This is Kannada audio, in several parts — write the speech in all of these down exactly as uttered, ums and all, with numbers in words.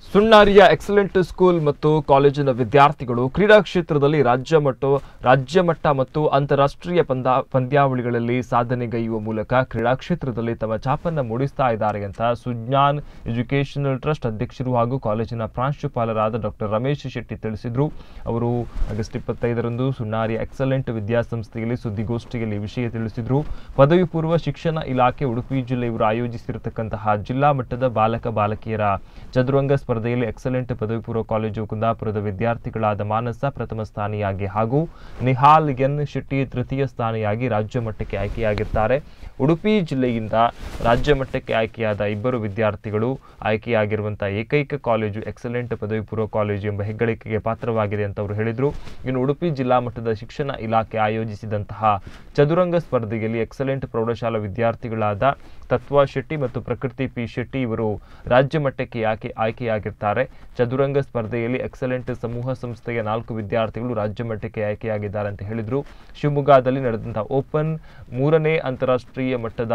ಸುಣ್ಣಾರಿಯ ಎಕ್ಸಲೆಂಟ್ ಸ್ಕೂಲ್ ಮತ್ತು ಕಾಲೇಜಿನ ವಿದ್ಯಾರ್ಥಿಗಳು ಕ್ರೀಡಾ ಕ್ಷೇತ್ರದಲ್ಲಿ ರಾಜ್ಯ ಮಟ್ಟ ರಾಜ್ಯ ಮಟ್ಟ ಮತ್ತು ಅಂತಾರಾಷ್ಟ್ರೀಯ ಪಂದ್ಯಾವಳಿಗಳಲ್ಲಿ ಸಾಧನೆಗೈಯುವ ಮೂಲಕ ಕ್ರೀಡಾ ಕ್ಷೇತ್ರದಲ್ಲಿ ತಮ್ಮ ಛಾಪನ್ನು ಮೂಡಿಸ್ತಾ ಇದ್ದಾರೆ ಅಂತ ಸುಜ್ಞಾನ್ ಎಜುಕೇಷನಲ್ ಟ್ರಸ್ಟ್ ಅಧ್ಯಕ್ಷರು ಹಾಗೂ ಕಾಲೇಜಿನ ಪ್ರಾಂಶುಪಾಲರಾದ ಡಾಕ್ಟರ್ ರಮೇಶ್ ಶೆಟ್ಟಿ ತಿಳಿಸಿದರು. ಅವರು ಆಗಸ್ಟ್ ಇಪ್ಪತ್ತೈದರಂದು ಸುಣ್ಣಾರಿಯ ಎಕ್ಸಲೆಂಟ್ ವಿದ್ಯಾಸಂಸ್ಥೆಯಲ್ಲಿ ಸುದ್ದಿಗೋಷ್ಠಿಯಲ್ಲಿ ವಿಷಯ ತಿಳಿಸಿದರು. ಪದವಿ ಪೂರ್ವ ಶಿಕ್ಷಣ ಇಲಾಖೆ ಉಡುಪಿ ಜಿಲ್ಲೆಯವರು ಆಯೋಜಿಸಿರತಕ್ಕಂತಹ ಜಿಲ್ಲಾ ಮಟ್ಟದ ಬಾಲಕ ಬಾಲಕಿಯರ ಚದುರಂಗ ಸ್ಪರ್ಧೆಯಲ್ಲಿ ಎಕ್ಸಲೆಂಟ್ ಪದವಿ ಪೂರ್ವ ಕಾಲೇಜು ಕುಂದಾಪುರದ ವಿದ್ಯಾರ್ಥಿಗಳಾದ ಮಾನಸ ಪ್ರಥಮ ಸ್ಥಾನಿಯಾಗಿ ಹಾಗೂ ನಿಹಾಲ್ ಎನ್ ಶೆಟ್ಟಿ ತೃತೀಯ ಸ್ಥಾನಿಯಾಗಿ ರಾಜ್ಯ ಮಟ್ಟಕ್ಕೆ ಆಯ್ಕೆಯಾಗಿದ್ದಾರೆ. ಉಡುಪಿ ಜಿಲ್ಲೆಯಿಂದ ರಾಜ್ಯ ಮಟ್ಟಕ್ಕೆ ಆಯ್ಕೆಯಾದ ಇಬ್ಬರು ವಿದ್ಯಾರ್ಥಿಗಳು ಆಯ್ಕೆಯಾಗಿರುವಂತಹ ಏಕೈಕ ಕಾಲೇಜು ಎಕ್ಸಲೆಂಟ್ ಪದವಿ ಪೂರ್ವ ಕಾಲೇಜು ಎಂಬ ಹೆಗ್ಗಳಿಕೆಗೆ ಪಾತ್ರವಾಗಿದೆ ಅಂತ ಅವರು ಹೇಳಿದರು. ಇನ್ನು ಉಡುಪಿ ಜಿಲ್ಲಾ ಮಟ್ಟದ ಶಿಕ್ಷಣ ಇಲಾಖೆ ಆಯೋಜಿಸಿದಂತಹ ಚದುರಂಗ ಸ್ಪರ್ಧೆಯಲ್ಲಿ ಎಕ್ಸಲೆಂಟ್ ಪ್ರೌಢಶಾಲಾ ವಿದ್ಯಾರ್ಥಿಗಳಾದ ತತ್ವ ಶೆಟ್ಟಿ ಮತ್ತು ಪ್ರಕೃತಿ ಪಿ ಶೆಟ್ಟಿ ಇವರು ರಾಜ್ಯ ಮಟ್ಟಕ್ಕೆ ಆಯ್ಕೆ ಆಯ್ಕೆಯಾಗಿರ್ತಾರೆ. ಚದುರಂಗ ಸ್ಪರ್ಧೆಯಲ್ಲಿ ಎಕ್ಸಲೆಂಟ್ ಸಮೂಹ ಸಂಸ್ಥೆಯ ನಾಲ್ಕು ವಿದ್ಯಾರ್ಥಿಗಳು ರಾಜ್ಯ ಮಟ್ಟಕ್ಕೆ ಆಯ್ಕೆಯಾಗಿದ್ದಾರೆ ಅಂತ ಹೇಳಿದರು. ಶಿವಮೊಗ್ಗದಲ್ಲಿ ನಡೆದಂತಹ ಓಪನ್ ಮೂರನೇ ಅಂತಾರಾಷ್ಟ್ರೀಯ ಮಟ್ಟದ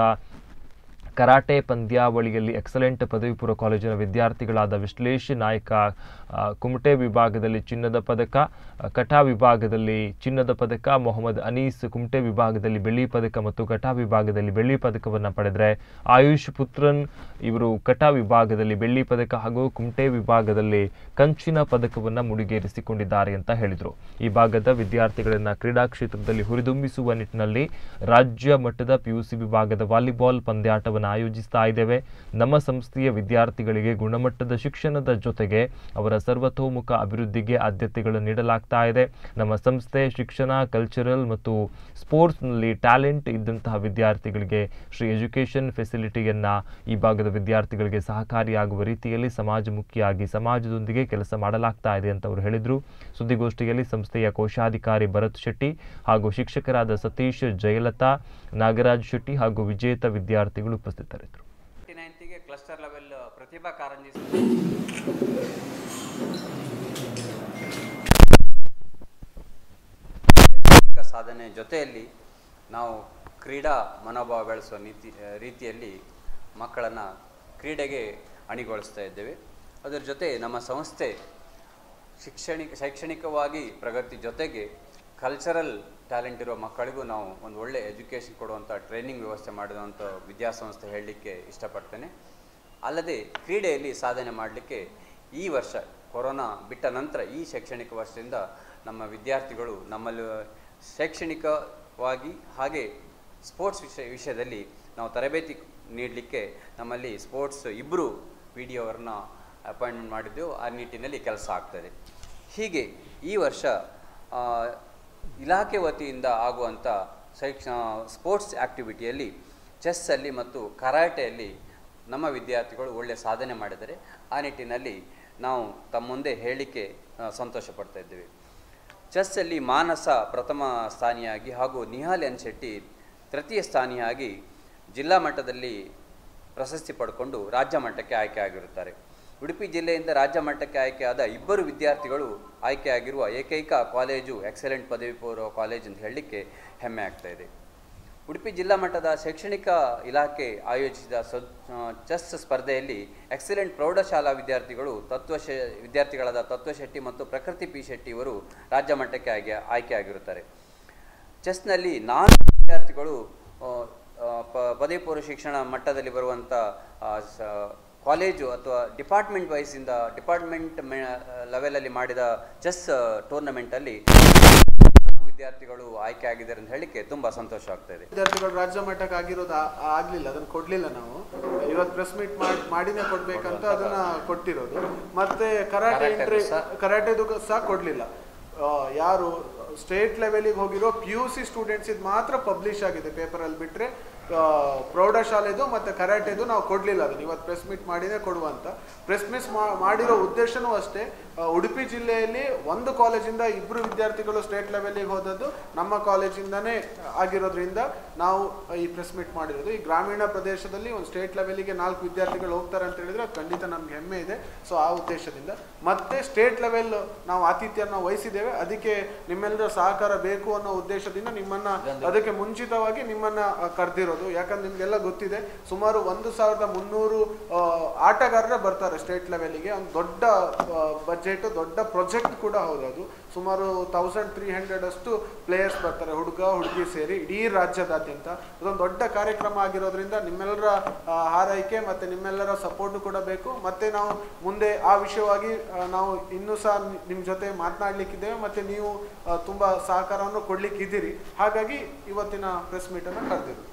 ಕರಾಟೆ ಪಂದ್ಯಾವಳಿಯಲ್ಲಿ ಎಕ್ಸಲೆಂಟ್ ಪದವಿ ಪೂರ್ವ ಕಾಲೇಜಿನ ವಿದ್ಯಾರ್ಥಿಗಳಾದ ವಿಶ್ಲೇಷ್ ನಾಯಕ ಕುಮಟೆ ವಿಭಾಗದಲ್ಲಿ ಚಿನ್ನದ ಪದಕ, ಕಟಾ ವಿಭಾಗದಲ್ಲಿ ಚಿನ್ನದ ಪದಕ, ಮೊಹಮ್ಮದ್ ಅನೀಸ್ ಕುಮಟೆ ವಿಭಾಗದಲ್ಲಿ ಬೆಳ್ಳಿ ಪದಕ ಮತ್ತು ಕಟಾ ವಿಭಾಗದಲ್ಲಿ ಬೆಳ್ಳಿ ಪದಕವನ್ನು ಪಡೆದರೆ ಆಯುಷ್ ಪುತ್ರನ್ ಇವರು ಕಟಾ ವಿಭಾಗದಲ್ಲಿ ಬೆಳ್ಳಿ ಪದಕ ಹಾಗೂ ಕುಮಟೆ ವಿಭಾಗದಲ್ಲಿ ಕಂಚಿನ ಪದಕವನ್ನು ಮುಡಿಗೇರಿಸಿಕೊಂಡಿದ್ದಾರೆ ಅಂತ ಹೇಳಿದರು. ಈ ಭಾಗದ ವಿದ್ಯಾರ್ಥಿಗಳನ್ನು ಕ್ರೀಡಾ ಕ್ಷೇತ್ರದಲ್ಲಿ ಹುರಿದುಂಬಿಸುವ ನಿಟ್ಟಿನಲ್ಲಿ ರಾಜ್ಯ ಮಟ್ಟದ ಪಿಯುಸಿ ವಿಭಾಗದ ವಾಲಿಬಾಲ್ ಪಂದ್ಯಾಟವನ್ನು ಆಯೋಜಿಸ್ತಾ ಇದ್ದೇವೆ. ನಮ್ಮ ಸಂಸ್ಥೆಯ ವಿದ್ಯಾರ್ಥಿಗಳಿಗೆ ಗುಣಮಟ್ಟದ ಶಿಕ್ಷಣದ ಜೊತೆಗೆ ಅವರ ಸರ್ವತೋಮುಖ ಅಭಿವೃದ್ಧಿಗೆ ಆದ್ಯತೆಗಳನ್ನು ನೀಡಲಾಗ್ತಾ ಇದೆ. ನಮ್ಮ ಸಂಸ್ಥೆ ಶಿಕ್ಷಣ, ಕಲ್ಚರಲ್ ಮತ್ತು ಸ್ಪೋರ್ಟ್ಸ್ನಲ್ಲಿ ಟ್ಯಾಲೆಂಟ್ ಇದ್ದಂತಹ ವಿದ್ಯಾರ್ಥಿಗಳಿಗೆ ಶ್ರೀ ಎಜುಕೇಷನ್ ಫೆಸಿಲಿಟಿಯನ್ನ ಈ ಭಾಗದ ವಿದ್ಯಾರ್ಥಿಗಳಿಗೆ ಸಹಕಾರಿಯಾಗುವ ರೀತಿಯಲ್ಲಿ ಸಮಾಜಮುಖಿಯಾಗಿ ಸಮಾಜದೊಂದಿಗೆ ಕೆಲಸ ಮಾಡಲಾಗ್ತಾ ಇದೆ ಅಂತ ಅವರು ಹೇಳಿದರು. ಸುದ್ದಿಗೋಷ್ಠಿಯಲ್ಲಿ ಸಂಸ್ಥೆಯ ಕೋಶಾಧಿಕಾರಿ ಭರತ್ ಶೆಟ್ಟಿ ಹಾಗೂ ಶಿಕ್ಷಕರಾದ ಸತೀಶ್, ಜಯಲತಾ, ನಾಗರಾಜ್ ಶೆಟ್ಟಿ ಹಾಗೂ ವಿಜೇತ ವಿದ್ಯಾರ್ಥಿಗಳು ಉಪಸ್ಥಿತರಿದ್ದರು. ಕ್ಲಸ್ಟರ್ ಲೆವೆಲ್ ಪ್ರತಿಭಾ ಕಾರಂಜಿ ಸಾಧನೆ ಜೊತೆಯಲ್ಲಿ ನಾವು ಕ್ರೀಡಾ ಮನೋಭಾವ ಬೆಳೆಸುವ ನೀತಿ ರೀತಿಯಲ್ಲಿ ಮಕ್ಕಳನ್ನು ಕ್ರೀಡೆಗೆ ಅಣಿಗೊಳಿಸ್ತಾ ಇದ್ದೇವೆ. ಅದರ ಜೊತೆ ನಮ್ಮ ಸಂಸ್ಥೆ ಶಿಕ್ಷಣಿಕ ಶೈಕ್ಷಣಿಕವಾಗಿ ಪ್ರಗತಿ ಜೊತೆಗೆ ಕಲ್ಚರಲ್ ಟ್ಯಾಲೆಂಟ್ ಇರೋ ಮಕ್ಕಳಿಗೂ ನಾವು ಒಂದು ಒಳ್ಳೆ ಎಜುಕೇಷನ್ ಕೊಡುವಂಥ ಟ್ರೈನಿಂಗ್ ವ್ಯವಸ್ಥೆ ಮಾಡಿದಂಥ ವಿದ್ಯಾಸಂಸ್ಥೆ ಹೇಳಲಿಕ್ಕೆ ಇಷ್ಟಪಡ್ತೇನೆ. ಅಲ್ಲದೆ ಕ್ರೀಡೆಯಲ್ಲಿ ಸಾಧನೆ ಮಾಡಲಿಕ್ಕೆ ಈ ವರ್ಷ ಕೊರೋನಾ ಬಿಟ್ಟ ನಂತರ ಈ ಶೈಕ್ಷಣಿಕ ವರ್ಷದಿಂದ ನಮ್ಮ ವಿದ್ಯಾರ್ಥಿಗಳು ನಮ್ಮಲ್ಲಿ ಶೈಕ್ಷಣಿಕವಾಗಿ ಹಾಗೆ ಸ್ಪೋರ್ಟ್ಸ್ ವಿಷಯ ವಿಷಯದಲ್ಲಿ ನಾವು ತರಬೇತಿ ನೀಡಲಿಕ್ಕೆ ನಮ್ಮಲ್ಲಿ ಸ್ಪೋರ್ಟ್ಸ್ ಇಬ್ಬರು ಪಿ ಡಿ ಅವರನ್ನ ಅಪಾಯಿಂಟ್ಮೆಂಟ್ ಮಾಡಿದ್ದೆವು. ಆ ನಿಟ್ಟಿನಲ್ಲಿ ಕೆಲಸ ಆಗ್ತದೆ. ಹೀಗೆ ಈ ವರ್ಷ ಇಲಾಖೆ ವತಿಯಿಂದ ಆಗುವಂಥ ಶೈಕ್ಷ ಸ್ಪೋರ್ಟ್ಸ್ ಆ್ಯಕ್ಟಿವಿಟಿಯಲ್ಲಿ ಚೆಸ್ಸಲ್ಲಿ ಮತ್ತು ಕರಾಟೆಯಲ್ಲಿ ನಮ್ಮ ವಿದ್ಯಾರ್ಥಿಗಳು ಒಳ್ಳೆಯ ಸಾಧನೆ ಮಾಡಿದರೆ ಆ ನಿಟ್ಟಿನಲ್ಲಿ ನಾವು ತಮ್ಮ ಮುಂದೆ ಹೇಳಲಿಕ್ಕೆ ಸಂತೋಷ ಪಡ್ತಾ ಇದ್ದೇವೆ. ಚೆಸ್ಸಲ್ಲಿ ಮಾನಸ ಪ್ರಥಮ ಸ್ಥಾನಿಯಾಗಿ ಹಾಗೂ ನಿಹಾಲ್ ಎನ್ ಶೆಟ್ಟಿ ತೃತೀಯ ಸ್ಥಾನಿಯಾಗಿ ಜಿಲ್ಲಾ ಮಟ್ಟದಲ್ಲಿ ಪ್ರಶಸ್ತಿ ಪಡ್ಕೊಂಡು ರಾಜ್ಯ ಮಟ್ಟಕ್ಕೆ ಆಯ್ಕೆಯಾಗಿರುತ್ತಾರೆ. ಉಡುಪಿ ಜಿಲ್ಲೆಯಿಂದ ರಾಜ್ಯ ಮಟ್ಟಕ್ಕೆ ಆಯ್ಕೆಯಾದ ಇಬ್ಬರು ವಿದ್ಯಾರ್ಥಿಗಳು ಆಯ್ಕೆಯಾಗಿರುವ ಏಕೈಕ ಕಾಲೇಜು ಎಕ್ಸಲೆಂಟ್ ಪದವಿ ಪೂರ್ವ ಕಾಲೇಜ್ ಅಂತ ಹೇಳಲಿಕ್ಕೆ ಹೆಮ್ಮೆ ಆಗ್ತಾ ಇದೆ. ಉಡುಪಿ ಜಿಲ್ಲಾ ಮಟ್ಟದ ಶೈಕ್ಷಣಿಕ ಇಲಾಖೆ ಆಯೋಜಿಸಿದ ಚೆಸ್ ಸ್ಪರ್ಧೆಯಲ್ಲಿ ಎಕ್ಸಲೆಂಟ್ ಪ್ರೌಢಶಾಲಾ ವಿದ್ಯಾರ್ಥಿಗಳು ತತ್ವ ಶೆ ವಿದ್ಯಾರ್ಥಿಗಳಾದ ತತ್ವ ಶೆಟ್ಟಿ ಮತ್ತು ಪ್ರಕೃತಿ ಪಿ ಶೆಟ್ಟಿ ಇವರು ರಾಜ್ಯ ಮಟ್ಟಕ್ಕೆ ಆಯ್ಕೆ ಆಯ್ಕೆಯಾಗಿರುತ್ತಾರೆ. ಚೆಸ್ನಲ್ಲಿ ನಾಲ್ಕು ವಿದ್ಯಾರ್ಥಿಗಳು ಪದವಿ ಪೂರ್ವ ಶಿಕ್ಷಣ ಮಟ್ಟದಲ್ಲಿ ಬರುವಂಥ ಕಾಲೇಜು ಅಥವಾ ಡಿಪಾರ್ಟ್ಮೆಂಟ್ ವೈಸಿಂದ ಡಿಪಾರ್ಟ್ಮೆಂಟ್ ಲೆವೆಲಲ್ಲಿ ಮಾಡಿದ ಚೆಸ್ ಟೂರ್ನಮೆಂಟಲ್ಲಿ ವಿದ್ಯಾರ್ಥಿಗಳು ಆಯ್ಕೆ ಆಗಿದ್ದಾರೆ ಅಂತ ಹೇಳಿಕ್ಕೆ ತುಂಬಾ ಸಂತೋಷ ಆಗ್ತಾ ಇದೆ. ವಿದ್ಯಾರ್ಥಿಗಳು ರಾಜ್ಯ ಮಟ್ಟಕ್ಕೆ ಆಗಿರೋದು ಆಗಲಿಲ್ಲ, ಅದನ್ನು ಕೊಡಲಿಲ್ಲ. ನಾವು ಇವತ್ತು ಪ್ರೆಸ್ ಮೀಟ್ ಮಾಡಿ ಮಾಡಿನೇ ಕೊಡಬೇಕಂತ ಅದನ್ನ ಕೊಟ್ಟಿರೋದು. ಮತ್ತೆ ಕರಾಟೆ ಎಂಟ್ರಿ ಕರಾಟೆದು ಸಹ ಕೊಡಲಿಲ್ಲ. ಯಾರು ಸ್ಟೇಟ್ ಲೆವೆಲಿಗೆ ಹೋಗಿರೋ ಪಿ ಯು ಸಿ ಸ್ಟೂಡೆಂಟ್ಸ್ ಇದು ಮಾತ್ರ ಪಬ್ಲಿಷ್ ಆಗಿದೆ ಪೇಪರಲ್ಲಿ, ಬಿಟ್ಟರೆ ಪ್ರೌಢಶಾಲೆದು ಮತ್ತು ಕರಾಟೆದು ನಾವು ಕೊಡಲಿಲ್ಲ. ಅದನ್ನು ಇವತ್ತು ಪ್ರೆಸ್ ಮೀಟ್ ಮಾಡಿನೇ ಕೊಡುವಂತ. ಪ್ರೆಸ್ ಮೀಟ್ ಮಾಡಿರೋ ಉದ್ದೇಶನೂ ಅಷ್ಟೇ, ಉಡುಪಿ ಜಿಲ್ಲೆಯಲ್ಲಿ ಒಂದು ಕಾಲೇಜಿಂದ ಇಬ್ಬರು ವಿದ್ಯಾರ್ಥಿಗಳು ಸ್ಟೇಟ್ ಲೆವೆಲಿಗೆ ಹೋದದ್ದು ನಮ್ಮ ಕಾಲೇಜಿಂದನೇ ಆಗಿರೋದ್ರಿಂದ ನಾವು ಈ ಪ್ರೆಸ್ ಮೀಟ್ ಮಾಡಿರೋದು. ಈ ಗ್ರಾಮೀಣ ಪ್ರದೇಶದಲ್ಲಿ ಒಂದು ಸ್ಟೇಟ್ ಲೆವೆಲಿಗೆ ನಾಲ್ಕು ವಿದ್ಯಾರ್ಥಿಗಳು ಹೋಗ್ತಾರೆ ಅಂತ ಹೇಳಿದ್ರೆ ಅದು ಖಂಡಿತ ನಮ್ಗೆ ಹೆಮ್ಮೆ ಇದೆ. ಸೊ ಆ ಉದ್ದೇಶದಿಂದ ಮತ್ತೆ ಸ್ಟೇಟ್ ಲೆವೆಲ್ ನಾವು ಆತಿಥ್ಯನ ವಹಿಸಿದ್ದೇವೆ. ಇದ್ದೇವೆ. ಅದಕ್ಕೆ ನಿಮ್ಮೆಲ್ಲರ ಸಹಕಾರ ಬೇಕು ಅನ್ನೋ ಉದ್ದೇಶದಿಂದ ನಿಮ್ಮನ್ನ ಅದಕ್ಕೆ ಮುಂಚಿತವಾಗಿ ನಿಮ್ಮನ್ನ ಕರೆದಿರೋದು. ಯಾಕಂದ್ರೆ ನಿಮ್ಗೆಲ್ಲ ಗೊತ್ತಿದೆ, ಸುಮಾರು ಒಂದು ಸಾವಿರದ ಮುನ್ನೂರು ಆಟಗಾರರೇ ಬರ್ತಾರೆ ಸ್ಟೇಟ್ ಲೆವೆಲ್ಗೆ. ಒಂದು ದೊಡ್ಡ ಬಜೆಟ್, ದೊಡ್ಡ ಪ್ರಾಜೆಕ್ಟ್ ಕೂಡ ಹೌದು ಅದು. ಸುಮಾರು ತೌಸಂಡ್ ತ್ರೀ ಹಂಡ್ರೆಡ್ ಅಷ್ಟು ಪ್ಲೇಯರ್ಸ್ ಬರ್ತಾರೆ, ಹುಡುಗ ಹುಡುಗಿ ಸೇರಿ ಇಡೀ ರಾಜ್ಯದಾದ್ಯಂತ. ಇದೊಂದು ದೊಡ್ಡ ಕಾರ್ಯಕ್ರಮ ಆಗಿರೋದ್ರಿಂದ ನಿಮ್ಮೆಲ್ಲರ ಹಾರೈಕೆ ಮತ್ತೆ ನಿಮ್ಮೆಲ್ಲರ ಸಪೋರ್ಟ್ ಕೂಡ ಬೇಕು. ಮತ್ತೆ ನಾವು ಮುಂದೆ ಆ ವಿಷಯವಾಗಿ ನಾವು ಇನ್ನೂ ಸಹ ನಿಮ್ಮ ಜೊತೆ ಮಾತನಾಡ್ಲಿಕ್ಕಿದ್ದೇವೆ, ಮತ್ತೆ ನೀವು ತುಂಬಾ ಸಹಕಾರವನ್ನು ಕೊಡ್ಲಿಕ್ಕಿದ್ದೀರಿ. ಹಾಗಾಗಿ ಇವತ್ತಿನ ಪ್ರೆಸ್ ಮೀಟನ್ನು ಕರೆದಿರು.